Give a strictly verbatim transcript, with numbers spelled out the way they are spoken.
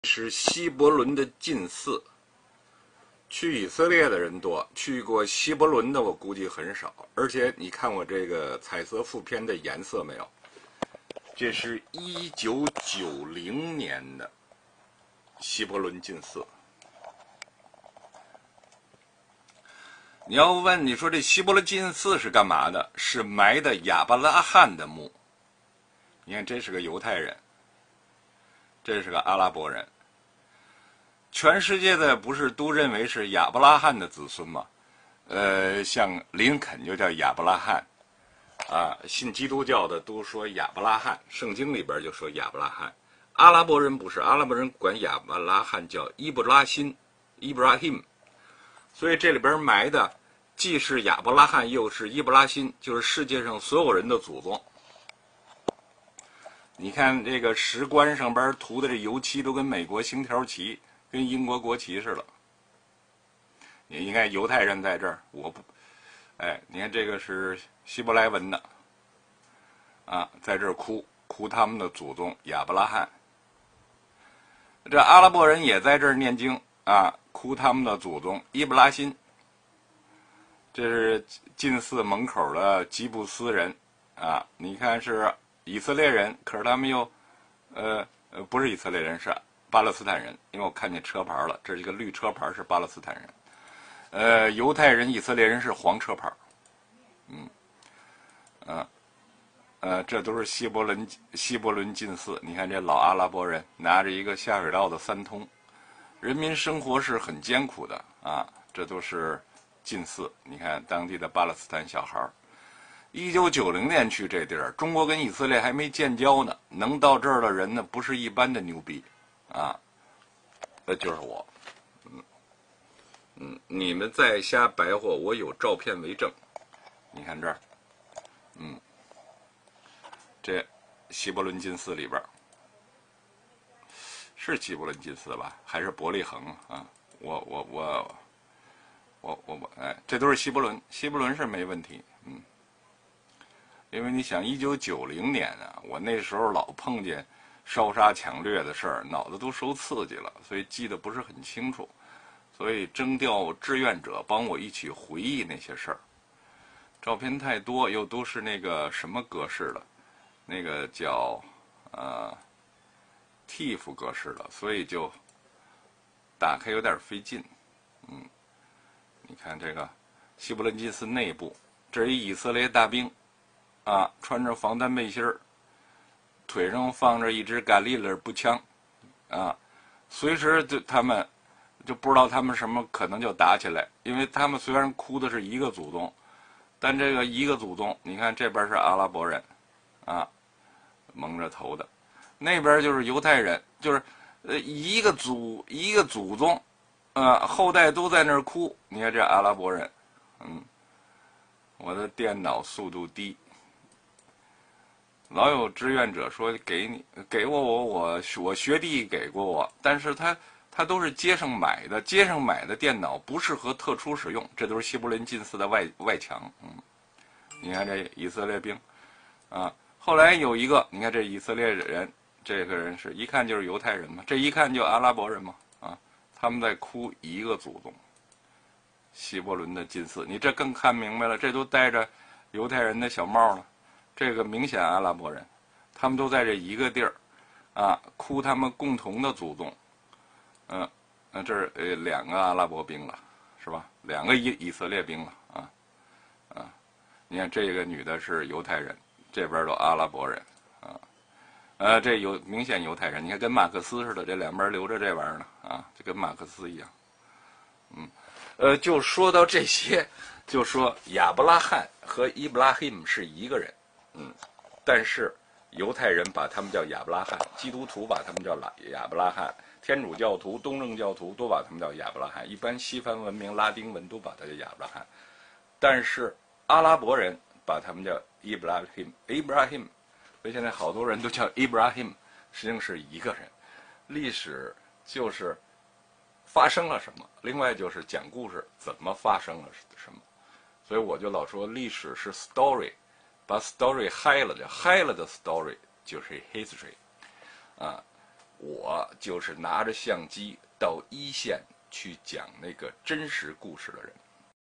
是希伯伦的近似。去以色列的人多，去过希伯伦的我估计很少。而且你看我这个彩色副片的颜色没有？这是一九九零年的希伯伦近似。你要问你说这希伯伦近似是干嘛的？是埋的亚伯拉罕的墓。你看这是个犹太人，这是个阿拉伯人。全世界的不是都认为是亚伯拉罕的子孙吗？呃，像林肯就叫亚伯拉罕，啊，信基督教的都说亚伯拉罕，圣经里边就说亚伯拉罕。阿拉伯人不是，阿拉伯人管亚伯拉罕叫伊布拉辛 （Ibrahim）， 所以这里边埋的既是亚伯拉罕，又是伊布拉辛，就是世界上所有人的祖宗。你看这个石棺上边涂的这油漆都跟美国星条旗。跟英国国旗似的。你看犹太人在这儿，我不，哎，你看这个是希伯来文的，啊，在这儿哭哭他们的祖宗亚伯拉罕。这阿拉伯人也在这儿念经啊，哭他们的祖宗伊布拉辛。这是近似门口的吉布斯人啊，你看是以色列人，可是他们又，呃呃，不是以色列人，是巴勒斯坦人，因为我看见车牌了，这是一个绿车牌，是巴勒斯坦人。呃，犹太人、以色列人是黄车牌。嗯，呃，呃，这都是希伯伦希伯伦近似。你看这老阿拉伯人拿着一个下水道的三通，人民生活是很艰苦的啊。这都是近似。你看当地的巴勒斯坦小孩一九九零年去这地儿，中国跟以色列还没建交呢，能到这儿的人呢，不是一般的牛逼。啊，那就是我，嗯嗯，你们在瞎白话，我有照片为证。你看这儿，嗯，这希伯伦近似里边是希伯伦近似吧？还是伯利恒啊？我我我我我我，哎，这都是希伯伦，希伯伦是没问题，嗯，因为你想，一九九零年啊，我那时候老碰见烧杀抢掠的事儿，脑子都受刺激了，所以记得不是很清楚，所以征调志愿者帮我一起回忆那些事儿。照片太多，又都是那个什么格式的，那个叫呃 T I F F 格式的，所以就打开有点费劲。嗯，你看这个希伯伦近似内部，这是一以色列大兵啊，穿着防弹背心儿。腿上放着一支甘利勒步枪，啊，随时就他们就不知道他们什么可能就打起来，因为他们虽然哭的是一个祖宗，但这个一个祖宗，你看这边是阿拉伯人，啊，蒙着头的，那边就是犹太人，就是呃一个祖一个祖宗，呃后代都在那儿哭，你看这阿拉伯人，嗯，我的电脑速度低。老有志愿者说给你给我我我我学弟给过我，但是他他都是街上买的，街上买的电脑不适合特殊使用，这都是希伯伦近似的外外墙。嗯，你看这以色列兵，啊，后来有一个，你看这以色列人，这个人是一看就是犹太人嘛，这一看就阿拉伯人嘛，啊，他们在哭一个祖宗，希伯伦的近似，你这更看明白了，这都戴着犹太人的小帽了。这个明显阿拉伯人，他们都在这一个地儿，啊，哭他们共同的祖宗，嗯、呃，那这儿呃两个阿拉伯兵了，是吧？两个以以色列兵了，啊，啊，你看这个女的是犹太人，这边都阿拉伯人，啊，呃，这有明显犹太人，你看跟马克思似的，这两边留着这玩意儿呢，啊，就跟马克思一样，嗯，呃，就说到这些，就说亚伯拉罕和伊布拉希姆是一个人。嗯，但是犹太人把他们叫亚伯拉罕，基督徒把他们叫亚伯拉罕，天主教徒、东正教徒都把他们叫亚伯拉罕，一般西方文明、拉丁文都把它叫亚伯拉罕，但是阿拉伯人把他们叫伊布拉希姆 （Ibrahim）， 所以现在好多人都叫 Ibrahim， 实际上是一个人。历史就是发生了什么，另外就是讲故事怎么发生了什么，所以我就老说历史是 story。把 story 嗨了，就嗨了的 story 就是 history， 啊， 我就是拿着相机到一线去讲那个真实故事的人。